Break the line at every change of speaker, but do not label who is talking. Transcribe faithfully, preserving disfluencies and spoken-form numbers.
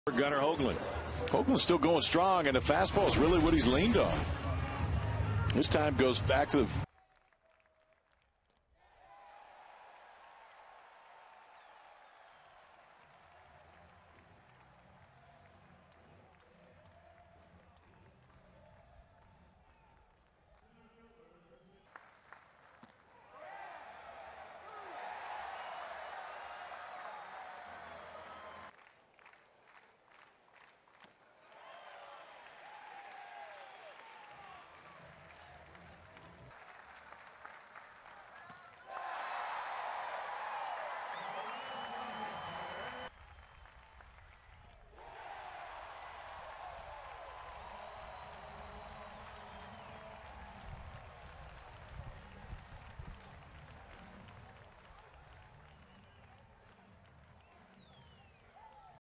Gunnar Hoglund. Hoglund's still going strong, and the fastball is really what he's leaned on. This time goes back to the